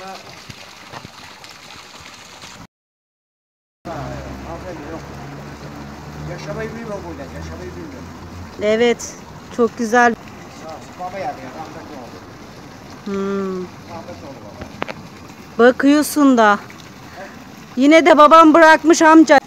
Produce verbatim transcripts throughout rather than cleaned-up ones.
Yaşamayı bilmiyor burada. Yaşamayı bilmiyor. Evet. Çok güzel. Baba yani. Rahmetli oldu. Hmm. Rahmetli oldu baba. Bakıyorsun da. Yine de babam bırakmış amca.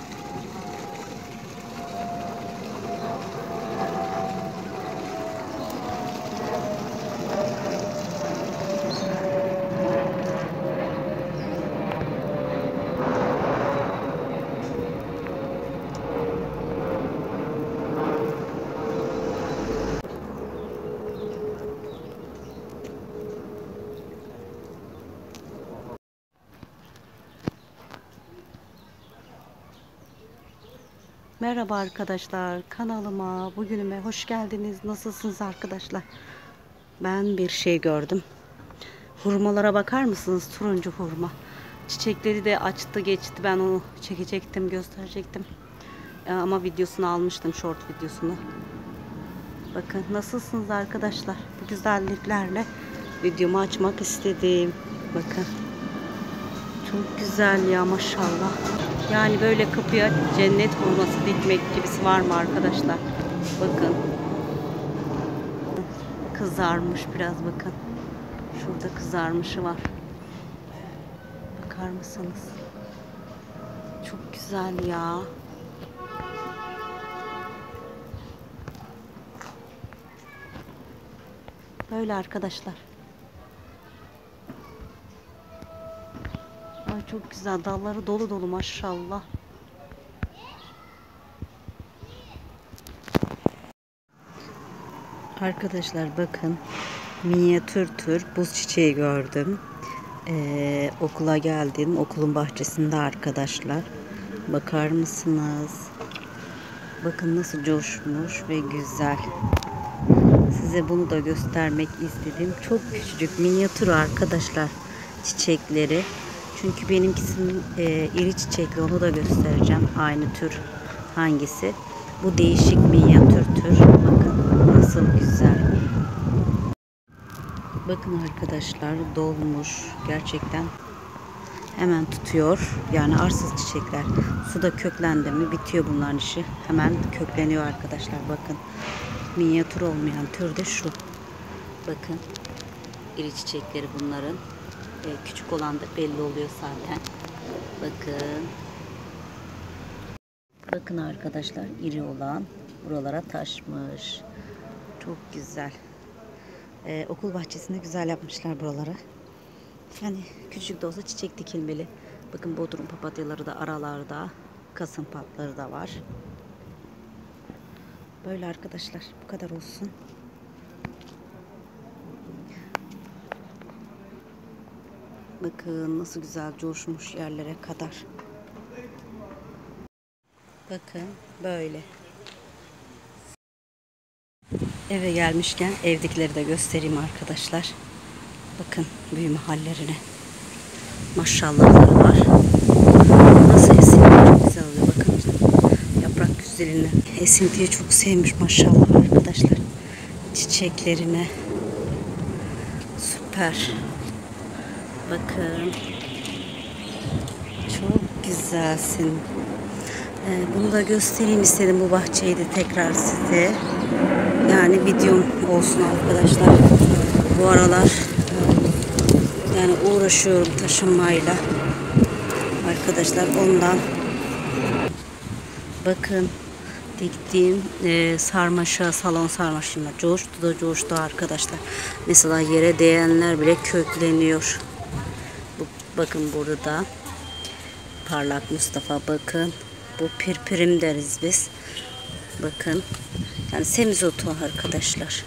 Merhaba arkadaşlar, kanalıma, bugünüme hoş geldiniz. Nasılsınız arkadaşlar? Ben bir şey gördüm. Hurmalara bakar mısınız? Turuncu hurma. Çiçekleri de açtı geçti. Ben onu çekecektim, gösterecektim. Ama videosunu almıştım, short videosunu. Bakın nasılsınız arkadaşlar? Bu güzelliklerle videomu açmak istedim. Bakın. Çok güzel ya, maşallah. Yani böyle kapıya cennet hurması dikmek gibisi var mı arkadaşlar? Bakın. Kızarmış biraz, bakın. Şurada kızarmışı var. Bakar mısınız? Çok güzel ya. Böyle arkadaşlar. Ay çok güzel, dalları dolu dolu maşallah. Arkadaşlar bakın, minyatür tür buz çiçeği gördüm. Ee, okula geldim, okulun bahçesinde arkadaşlar. Bakar mısınız? Bakın nasıl coşmuş ve güzel. Size bunu da göstermek istedim. Çok küçücük, minyatür arkadaşlar çiçekleri. Çünkü benimkisinin e, iri çiçekli, onu da göstereceğim. Aynı tür hangisi? Bu değişik minyatür tür. Bakın nasıl güzel. Bakın arkadaşlar, dolmuş gerçekten. Hemen tutuyor. Yani arsız çiçekler. Suda köklendi mi bitiyor bunların işi. Hemen kökleniyor arkadaşlar. Bakın. Minyatür olmayan tür de şu. Bakın. İri çiçekleri bunların. Ee, küçük olan da belli oluyor zaten. Bakın. Bakın arkadaşlar, iri olan buralara taşmış. Çok güzel. Ee, okul bahçesinde güzel yapmışlar buraları. Yani küçük de olsa çiçek dikilmeli. Bakın bodrum papatyaları da aralarda. Kasım patları da var. Böyle arkadaşlar, bu kadar olsun. Bakın nasıl güzel coşmuş yerlere kadar. Bakın böyle. Eve gelmişken evdekileri de göstereyim arkadaşlar. Bakın büyüme hallerine. Maşallahları var. Nasıl esiniyor, çok güzel oluyor. Bakın yaprak güzelliğini. Esintiyi çok sevmiş maşallah arkadaşlar. Çiçeklerine. Süper. Bakın. Çok güzelsin. Ee, bunu da göstereyim istedim, bu bahçeyi de tekrar size. Yani videom olsun arkadaşlar. Bu aralar yani uğraşıyorum taşınmayla. Arkadaşlar ondan. Bakın diktiğim e, sarmaşa, salon sarmaşığına coştu da coştu arkadaşlar. Mesela yere değenler bile kökleniyor. Bu, bakın burada parlak Mustafa, bakın. Bu pirpirim deriz biz. Bakın. Yani semizotu arkadaşlar.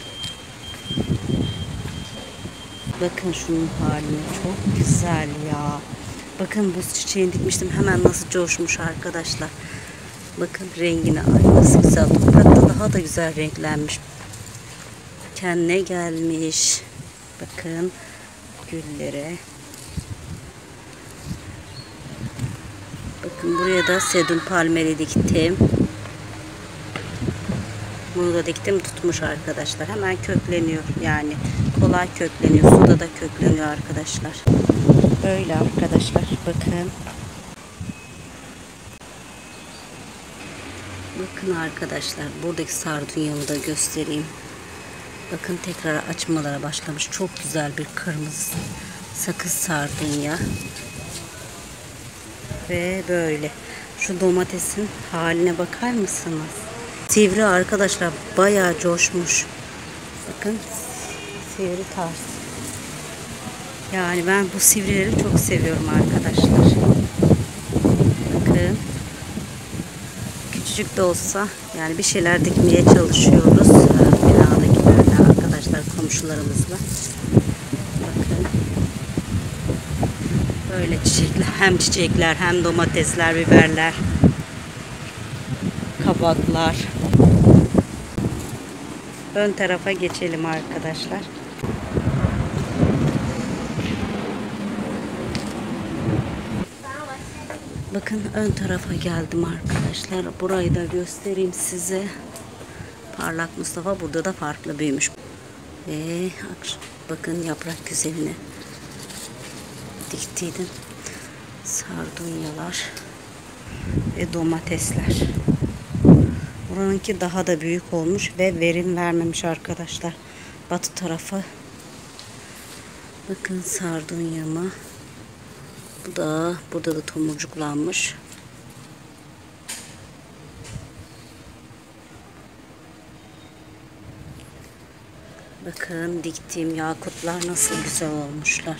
Bakın şunun haline, çok güzel ya. Bakın buz çiçeğini dikmiştim. Hemen nasıl coşmuş arkadaşlar. Bakın rengine, ay nasıl güzel. Toprakta daha da güzel renklenmiş. Kendine gelmiş. Bakın güllere. Bakın buraya da sedum palmeli diktim. Bunu da diktim, tutmuş arkadaşlar. Hemen kökleniyor. Yani kolay kökleniyor. Suda da kökleniyor arkadaşlar. Böyle arkadaşlar, bakın. Bakın arkadaşlar, buradaki sardunyamı da göstereyim. Bakın tekrar açmalara başlamış. Çok güzel bir kırmızı sakız sardunya. Ve böyle. Şu domatesin haline bakar mısınız? Sivri arkadaşlar, bayağı coşmuş. Bakın, sivri tarz. Yani ben bu sivrileri çok seviyorum arkadaşlar. Bakın. Küçücük de olsa yani bir şeyler dikmeye çalışıyoruz. Binadakilerle arkadaşlar, komşularımızla. Bakın. Böyle çiçekler, hem çiçekler hem domatesler, biberler, kabaklar. Ön tarafa geçelim arkadaşlar. Bakın ön tarafa geldim arkadaşlar. Burayı da göstereyim size. Parlak Mustafa burada da farklı büyümüş. Ve bakın yaprak güzeline diktiydim. Sardunyalar ve domatesler. Buranınki daha da büyük olmuş ve verim vermemiş arkadaşlar. Batı tarafı. Bakın sardunyama. Bu da burada da tomurcuklanmış. Bakın diktiğim yakutlar nasıl güzel olmuşlar.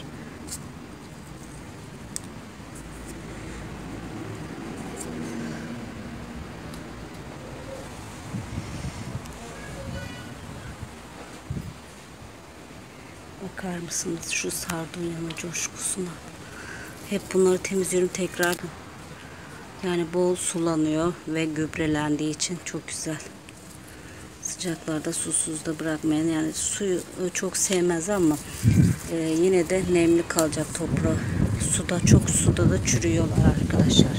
Bakar mısınız şu sardunyanın coşkusuna? Hep bunları temizliyorum tekrar. Yani bol sulanıyor ve gübrelendiği için çok güzel. Sıcaklarda susuz da bırakmayın. Yani suyu çok sevmez ama e, yine de nemli kalacak toprağı. Suda, çok suda da çürüyorlar arkadaşlar.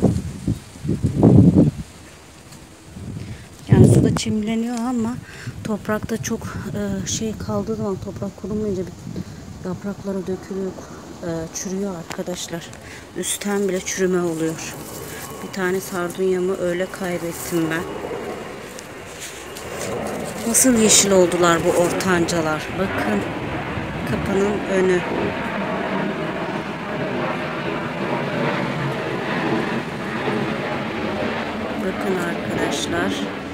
Yani suda çimleniyor ama toprakta çok e, şey kaldığı zaman, toprak kurumayınca yaprakları dökülüyor, e, çürüyor arkadaşlar. Üstten bile çürüme oluyor. Bir tane sardunyamı öyle kaybettim ben. Nasıl yeşil oldular bu ortancalar. Bakın kapının önü. Bakın arkadaşlar.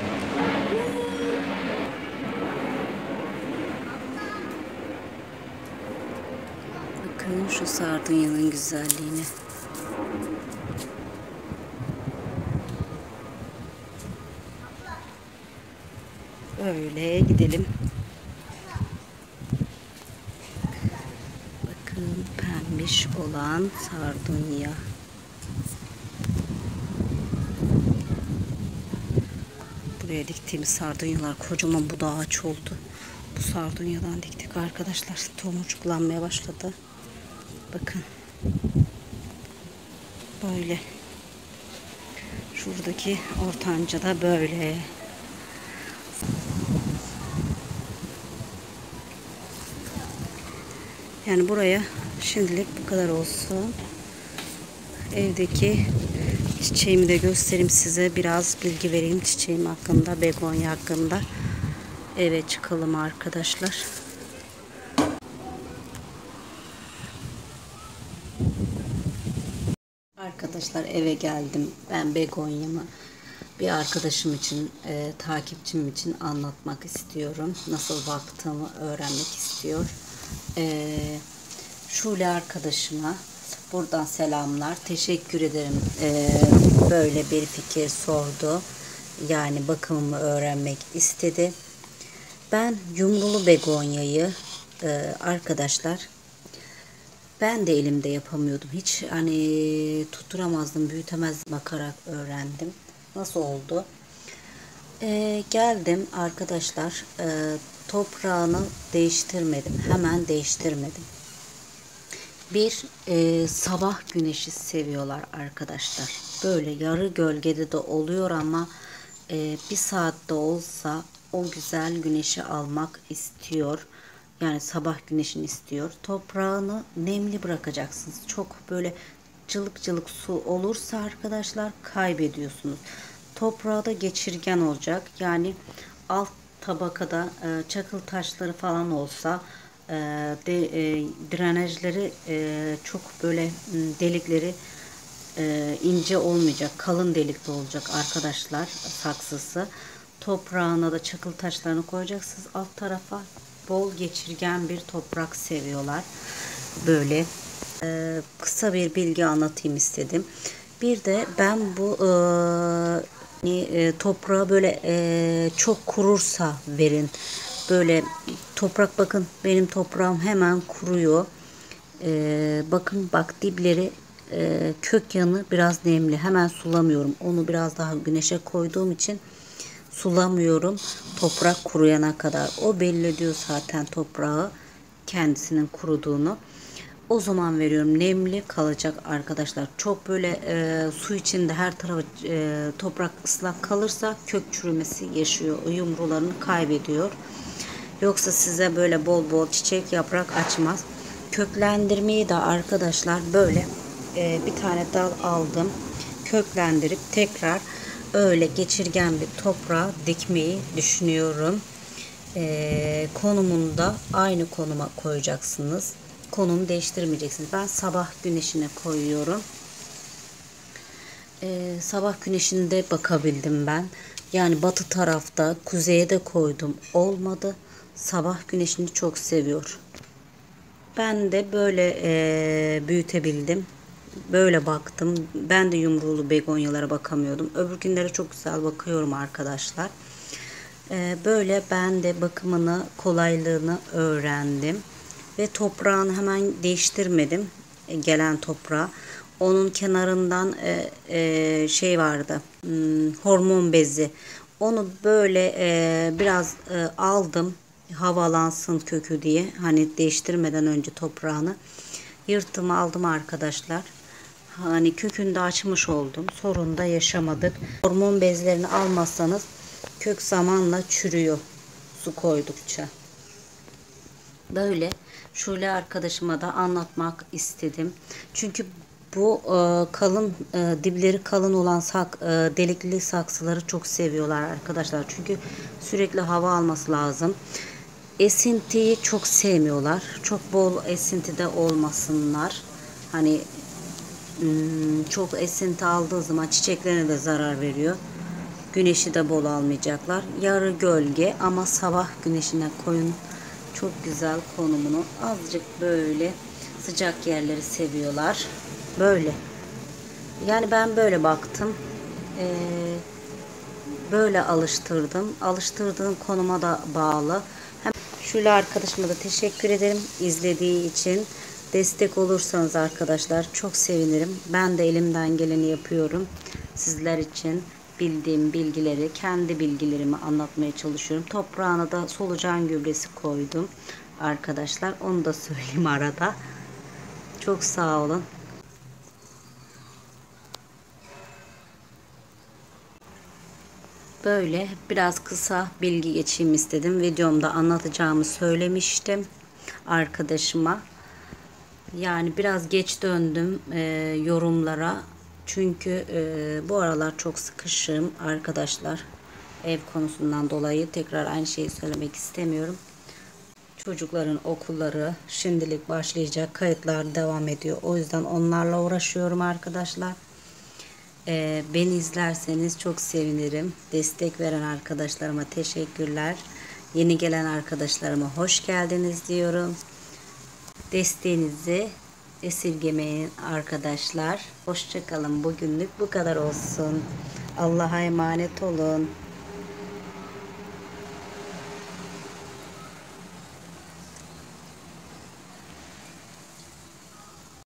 Bakın şu sardunyanın güzelliğine. Öyle gidelim. Bakın pembiş olan sardunya. Buraya diktiğimiz sardunyalar kocaman, bu da ağaç oldu. Bu sardunyadan diktik arkadaşlar. Tomurcuklanmaya başladı. Bakın. Böyle. Şuradaki ortanca da böyle. Yani buraya şimdilik bu kadar olsun. Evdeki çiçeğimi de göstereyim size. Biraz bilgi vereyim çiçeğim hakkında, begonya hakkında. Eve çıkalım arkadaşlar. Arkadaşlar eve geldim. Ben begonyamı bir arkadaşım için, e, takipçim için anlatmak istiyorum. Nasıl baktığımı öğrenmek istiyor. E, Şule arkadaşıma buradan selamlar. Teşekkür ederim. E, böyle bir fikir sordu. Yani bakımımı öğrenmek istedi. Ben yumrulu begonyayı e, arkadaşlar, ben de elimde yapamıyordum. Hiç hani tutturamazdım, büyütemezdim, bakarak öğrendim. Nasıl oldu? Ee, geldim arkadaşlar, e, toprağını değiştirmedim. Hemen değiştirmedim. Bir e, sabah güneşi seviyorlar arkadaşlar. Böyle yarı gölgede de oluyor ama e, bir saatte olsa o güzel güneşi almak istiyor. Yani sabah güneşini istiyor. Toprağını nemli bırakacaksınız. Çok böyle cılık cılık su olursa arkadaşlar kaybediyorsunuz. Toprağı da geçirgen olacak. Yani alt tabakada e, çakıl taşları falan olsa e, de, e, drenajları e, çok böyle delikleri e, ince olmayacak. Kalın delikli olacak arkadaşlar saksısı. Toprağına da çakıl taşlarını koyacaksınız. Alt tarafa bol geçirgen bir toprak seviyorlar. Böyle e, kısa bir bilgi anlatayım istedim. Bir de ben bu e, e, toprağı böyle e, çok kurursa verin. Böyle toprak, bakın benim toprağım hemen kuruyor. E, bakın bak dipleri e, kök yanı biraz nemli. Hemen sulamıyorum. Onu biraz daha güneşe koyduğum için sulamıyorum toprak kuruyana kadar. O belli ediyor zaten toprağı kendisinin kuruduğunu. O zaman veriyorum. Nemli kalacak arkadaşlar. Çok böyle e, su içinde her tarafı e, toprak ıslak kalırsa kök çürümesi yaşıyor. O yumrularını kaybediyor. Yoksa size böyle bol bol çiçek yaprak açmaz. Köklendirmeyi de arkadaşlar böyle e, bir tane dal aldım. Köklendirip tekrar öyle geçirgen bir toprağa dikmeyi düşünüyorum. E, konumunu da aynı konuma koyacaksınız. Konumu değiştirmeyeceksiniz. Ben sabah güneşine koyuyorum. E, sabah güneşinde bakabildim ben. Yani batı tarafta, kuzeye de koydum. Olmadı. Sabah güneşini çok seviyor. Ben de böyle e, büyütebildim. Böyle baktım. Ben de yumruğulu begonyalara bakamıyordum. Öbür günlere çok güzel bakıyorum arkadaşlar. E, böyle ben de bakımını, kolaylığını öğrendim. Ve toprağını hemen değiştirmedim. E, gelen toprağı. Onun kenarından e, e, şey vardı. Hmm, hormon bezi. Onu böyle e, biraz e, aldım. Havalansın kökü diye. Hani değiştirmeden önce toprağını. Yırttım aldım arkadaşlar. Hani kökünde açmış oldum. Sorun da yaşamadık. Hormon bezlerini almazsanız kök zamanla çürüyor. Su koydukça. Böyle şöyle arkadaşıma da anlatmak istedim. Çünkü bu e, kalın e, dipleri kalın olan sak, e, delikli saksıları çok seviyorlar arkadaşlar. Çünkü sürekli hava alması lazım. Esintiyi çok sevmiyorlar. Çok bol esintide olmasınlar. Hani hmm, çok esinti aldığı zaman çiçeklerine de zarar veriyor. Güneşi de bol almayacaklar. Yarı gölge ama sabah güneşine koyun. Çok güzel konumunu. Azıcık böyle sıcak yerleri seviyorlar. Böyle. Yani ben böyle baktım. Ee, böyle alıştırdım. Alıştırdığım konuma da bağlı. Hem şöyle arkadaşıma da teşekkür ederim izlediği için. Destek olursanız arkadaşlar çok sevinirim. Ben de elimden geleni yapıyorum. Sizler için bildiğim bilgileri, kendi bilgilerimi anlatmaya çalışıyorum. Toprağına da solucan gübresi koydum arkadaşlar. Onu da söyleyeyim arada. Çok sağ olun. Böyle biraz kısa bilgi geçeyim istedim. Videomda anlatacağımı söylemiştim arkadaşıma. Yani biraz geç döndüm e, yorumlara. Çünkü e, bu aralar çok sıkışığım arkadaşlar. Ev konusundan dolayı tekrar aynı şeyi söylemek istemiyorum. Çocukların okulları şimdilik başlayacak. Kayıtlar devam ediyor. O yüzden onlarla uğraşıyorum arkadaşlar. E, beni izlerseniz çok sevinirim. Destek veren arkadaşlarıma teşekkürler. Yeni gelen arkadaşlarıma hoş geldiniz diyorum. Desteğinizi esirgemeyin arkadaşlar. Hoşça kalın. Bugünlük bu kadar olsun. Allah'a emanet olun.